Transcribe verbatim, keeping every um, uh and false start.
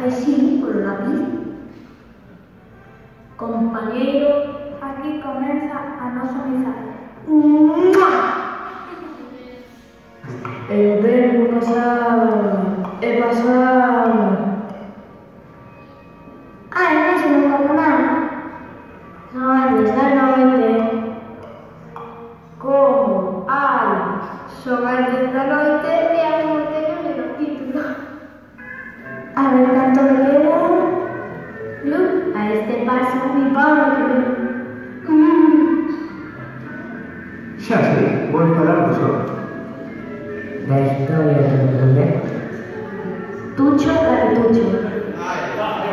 así por la vida. Compañero, aquí comienza a nosa amizade. E o tempo pasaba e pasaba. Ai, non se non toca nada. Son da noite. Como? Ai, son as dez da noite e a noite non é o título. A ver canto me queda. Lu, a este paso mi pobre. Xa sei, vou falar do sol. Da historia do mundo. Tucho cartucho.